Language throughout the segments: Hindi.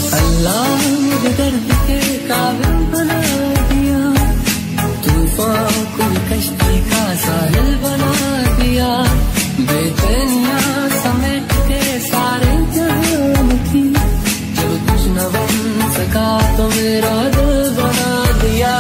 अल्लाह मुझे दर्द के काबिल बना दिया, तूफान को कश्ती का साहिल बना दिया, बेचैनियां समेट के सारे जहान की, जो कुछ न बन सका तो मेरा दिल बना दिया।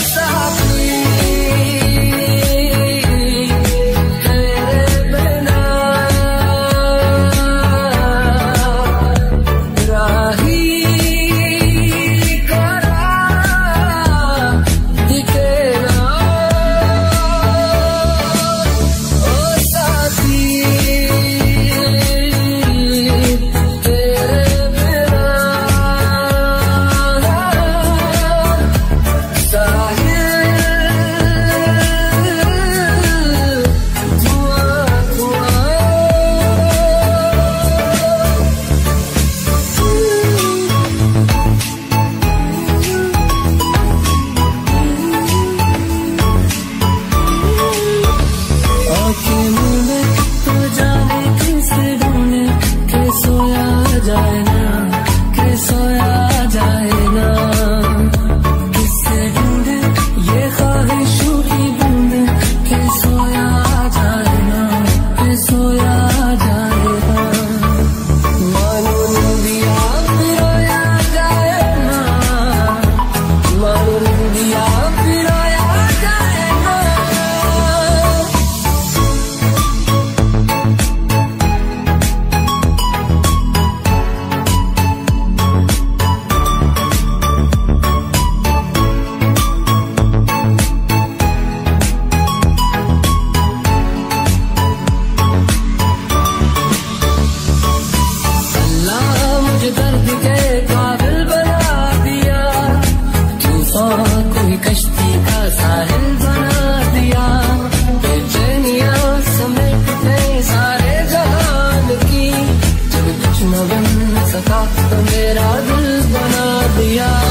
कश्ती का साहिल बना दिया, बेचैनियां समेट गए सारे जहान की, जब कुछ न बन सका तो मेरा दिल बना दिया।